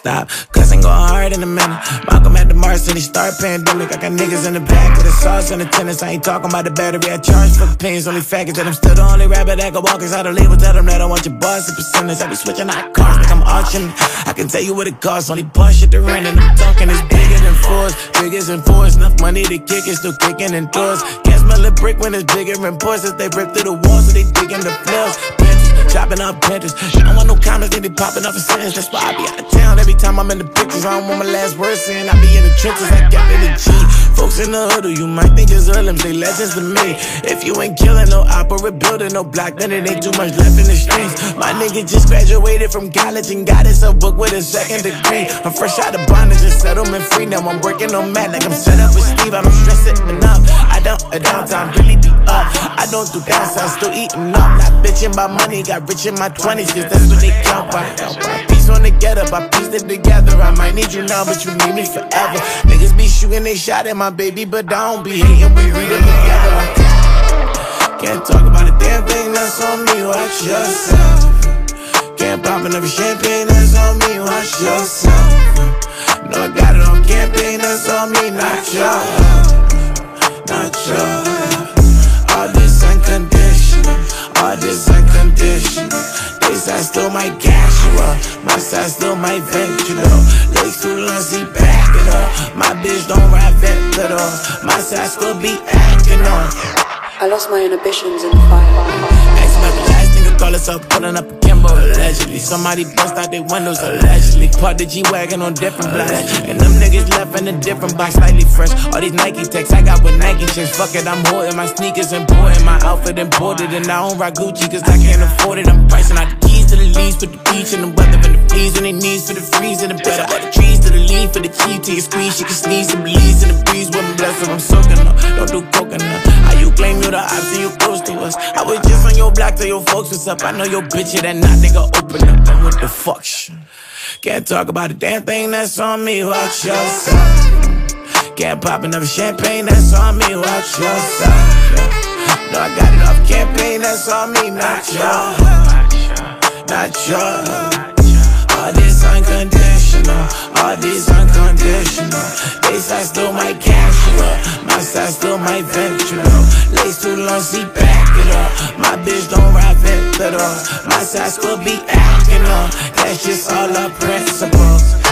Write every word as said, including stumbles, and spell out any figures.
stop. Cousin go hard in a minute. Malcolm at the Mars and he start pandemic. I got niggas in the back with the sauce and the tennis. I ain't talking about the battery. I charge for the pains, only faggots that I'm still the only rapper that can walk inside the label. Tell them that I want your boss and percentage. I be switching out cars like I'm auctioning. I can tell you what it costs. Only bus shit to rent and I'm talking is bigger than fours. Bigger than fours. Enough money to kick it, still kicking in doors. Can't smell a brick when it's bigger in pours. As they rip through the walls, so they digging the floors. Chopping up pinches. I don't want no comments, they be popping off a sentence. That's why I be out of town every time I'm in the pictures. I don't want my last word saying I be in the trenches. I got in the G. Folks in the hood, you might think it's hoodlums, they legends to me. If you ain't killing no opera building, no block, then it ain't too much left in the streets. My nigga just graduated from college and got his a book with a second degree. I'm fresh out of bondage and settlement free. Now I'm working on Matt like I'm set up with Steve. I'm stressing enough. I don't, a downtime really be up. I don't do downside, still eating up. Not bitching about money, got rich in my twenties, cause that's what they count by. Piece on the get up, I pieced it together. I might need you now, but you need me forever. Niggas be shooting, they shot at my baby, but I don't be hating, we read it together. Can't talk about a damn thing that's on me, watch yourself. Can't pop another champagne that's on me, watch yourself. No, I got it on campaign, that's on me, not yours. Not yours. All this unconditional, all this unconditional. They side still my casual, my side still my venture. Legs too long, see back it up. My bitch don't ride vet at all. My side still be acting on. I lost my inhibitions in the fire. Ask my last nigga call us up, pulling up a Kimbo, allegedly. Somebody bust out their windows, allegedly. Parked the G-Wagon on different blocks, and them niggas left in a different box, slightly fresh. All these Nike techs I got with Nike checks. Fuck it, I'm hoarding my sneakers important, my outfit imported, and I don't rock Gucci cause I can't afford it. I'm pricing out the keys to the leaves, put the beach in the weather, and the fleas when they knees for the freeze and the better. All the trees to the lean for the cheap, till you squeeze, she can sneeze and bleeds in the breeze. Women bless her, I'm soaking up, don't do coconut. How you claim you the ops and you close to us? I was just on your block till your folks was up. I know your bitch, yeah, that not nigga open up. And what the fuck? Can't talk about a damn thing that's on me, watch yourself. Can't pop another champagne that's on me, watch yourself. No, I got it off campaign, that's on me, not yours. Not yours. All this unconditional, all this unconditional. They side still my casual, my side still my venture. Lace too long, see back it up. My bitch don't ride vet at all. My side still be acting on. That's just all our principles.